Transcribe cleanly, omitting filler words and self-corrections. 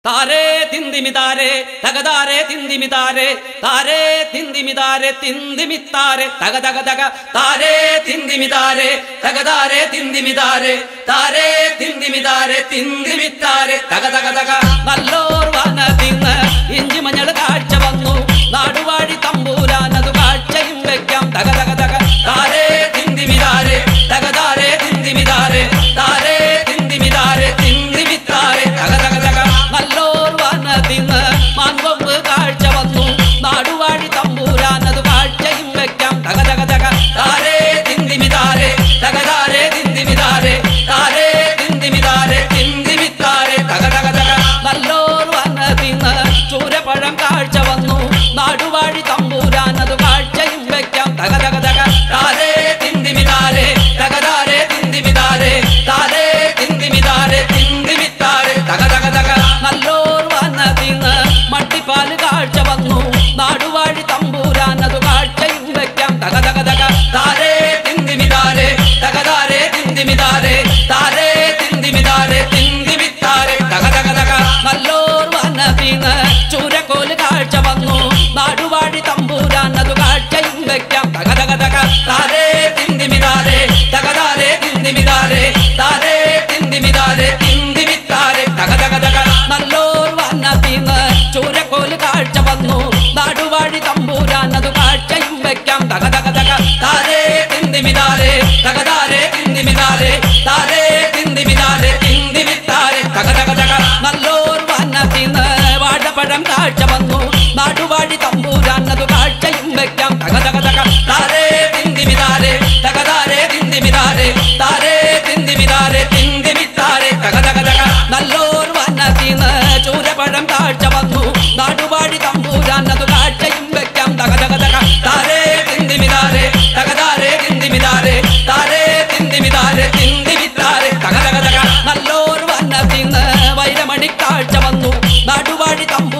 താരേ തിന്തിമിതാരേ തകതാരേ തിന്തിമിതാരേ താരേ തിന്തിമിതാരേ തിന്തിമിത്താരേ തക തക തക താരേ തിന്തിമിതാരേ തകതാരേ തിന്തിമിതാരേ താരേ തിന്തിമിതാരേ തിന്തിമിത്താരേ തക തക തക നല്ലോർ വനത്തിന്ന് ഇഞ്ചി മഞ്ഞൾ കാഴ്ച വന്നു നാടുവാഴി തമ്പൂരാനതു കാഴ്ചയും വെക്കാം തക തക തക താരേ തിന്തിമിതാരേ തകതാരേ തിന്തിമിതാരേ താരേ തിന്തിമിതാരേ തിന്തിമിത്താരേ തക തക തക നല്ലോർ വനത്തിന്ന് മാൻകൊമ്പ് കാഴ്ച വന്നു നാടുവാഴി തമ്പൂരാനതു കാഴ്ചയും വെക്കാം തക തക തക താരേ തിന്തിമിതാരേ തകതാരേ തിന്തിമിതാരേ താരേ തിന്തിമിതാരേ തിന്തിമിത്താരേ തക തക തക നല്ലോർ വനത്തിന്ന് ചൂരപ്പഴം കാഴ്ച വന്നു നാടുവാഴി തമ്പൂരാനതു കാഴ്ചയും വെക്കാം തക തക തക താരേ തിന്തിമിതാരേ തകതാരേ തിന്തിമിതാരേ താരേ തിന്തിമിതാരേ തിന്തിമിത്താരേ തക തക തക നല്ലോർ വനത്തിന്ന് മട്ടിപ്പാല് കാഴ്ച വന്നു നാടുവാഴി തമ്പൂരാനതു കാഴ്ചയും വെക്കാം തക തക തക താരേ തിന്തിമിതാരേ തകതാരേ തിന്തിമിതാരേ താരേ തിന്തിമിതാരേ തിന്തിമിത്താരേ തക തക തക നല്ലോർ വനത്തിന്ന് ചൂരക്കോല് കാഴ്ച വന്നു നാടുവാഴി തമ്പൂരാനതു കാഴ്ചയും വെക്കാം തക തക തക താരേ തിന്തിമിതാരേ തകതാരേ തിന്തിമിതാരേ താരേ തിന്തിമിതാരേ തിന്തിമിത്താരേ തക തക തക നല്ലോർ വനത്തിന്ന് ചൂരക്കോല് കാഴ്ച വന്നു നാടുവാഴി തമ്പൂരാനതു കാഴ്ചയും വെക്കാം തക തക തക താരേ തിന്തിമിതാരേ തകതാരേ തിന്തിമിതാരേ താരേ തിന്തിമിതാരേ തിന്തിമിത്താരേ തക തക തക നല്ലോർ വനത്തിന്ന് വാഴപ്പഴം കാഴ്ച വന്നു നാടുവാഴി തമ്പൂരാനതു കാഴ്ചയും വെക്കാം തക തക തക താരേ തിന്തിമിതാരേ തകതാരേ തിന്തിമിതാരേ താരേ തിന്തിമിതാരേ തിന്തിമിത്താരേ തക തക തക നല്ലോർ വനത്തിന്ന് ചൂരപ്പഴം കാഴ്ച വന്നു നാടുവാഴി തമ്പൂരാനതു കാഴ്ചയും വെക്കാം തക തക തക താരേ തിന്തിമിതാരേ തകതാരേ തിന്തിമിതാരേ താരേ തിന്തിമിതാരേ തിന്തിമിത്താരേ തക തക തക നല്ലോർ വനത്തിന്ന് വൈരമണി കാഴ്ച വന്നു നാടുവാഴി തമ്പൂരാനതു